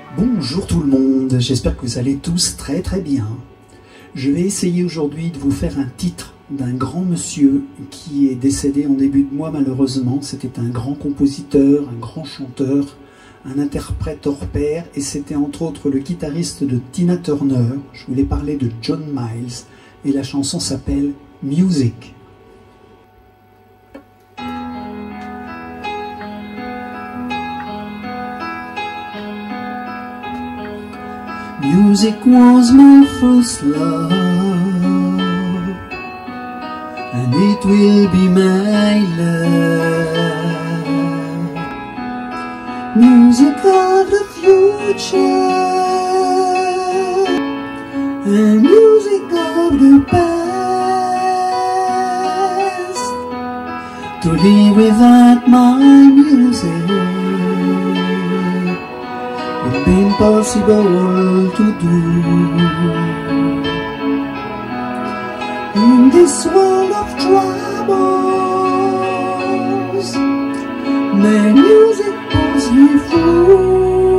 Bonjour tout le monde, j'espère que vous allez tous très très bien. Je vais essayer aujourd'hui de vous faire un titre d'un grand monsieur qui est décédé en début de mois malheureusement. C'était un grand compositeur, un grand chanteur, un interprète hors pair et c'était entre autres le guitariste de Tina Turner. Je voulais parler de John Miles et la chanson s'appelle Music. Music was my first love, and it will be my love. Music of the future, and music of the past. To live without my music would be impossible to do. In this world of troubles, my music pulls me through.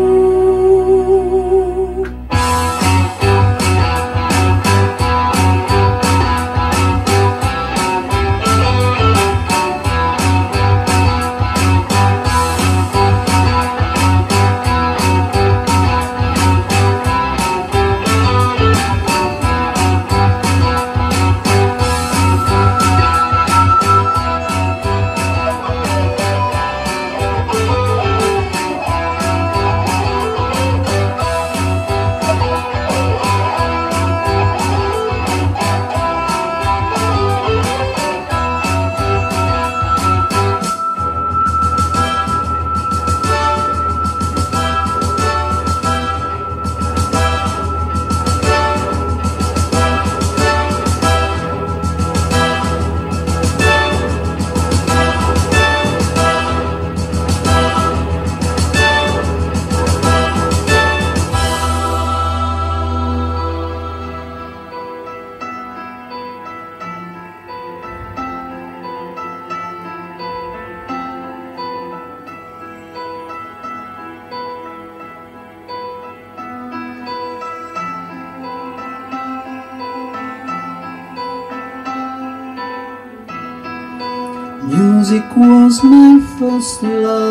Music was my first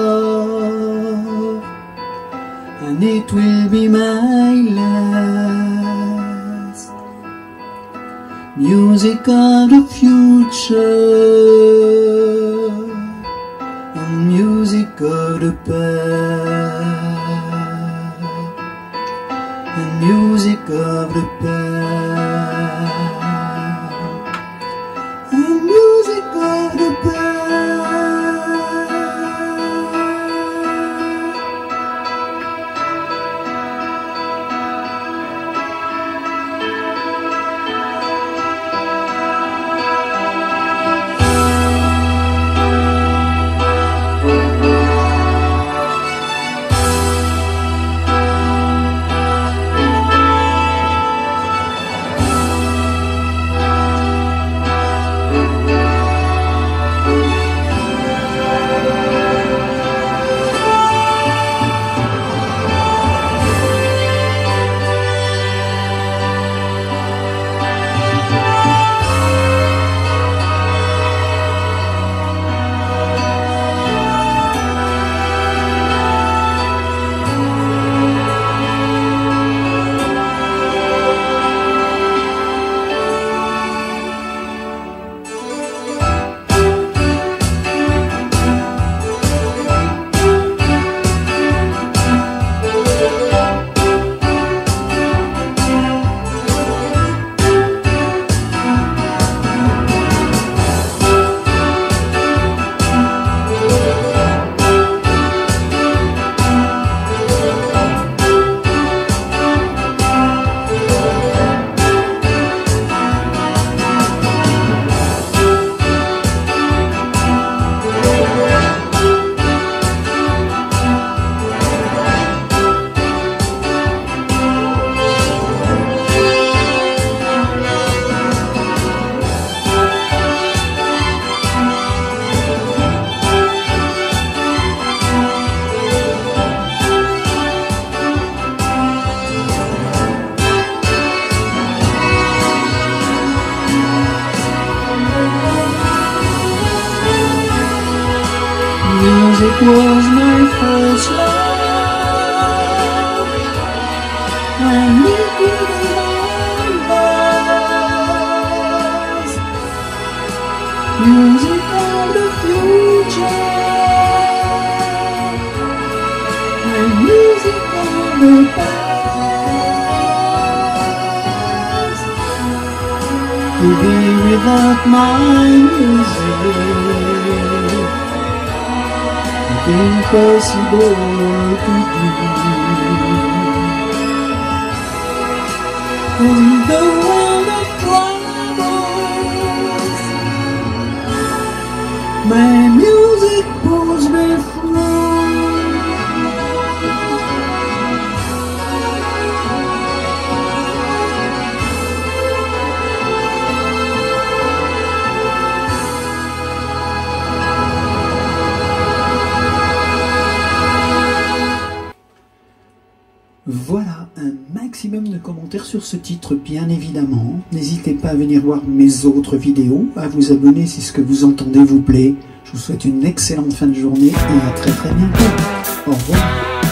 love, and it will be my last. Music of the future, and music of the past, and music of the past, and music of the past. Music was my first love. I knew was music of the future, and music of the past. To be without my music, impossible to do. In the world of troubles, my music pulls me through. Voilà, un maximum de commentaires sur ce titre, bien évidemment. N'hésitez pas à venir voir mes autres vidéos, à vous abonner si ce que vous entendez vous plaît. Je vous souhaite une excellente fin de journée et à très très bientôt. Au revoir.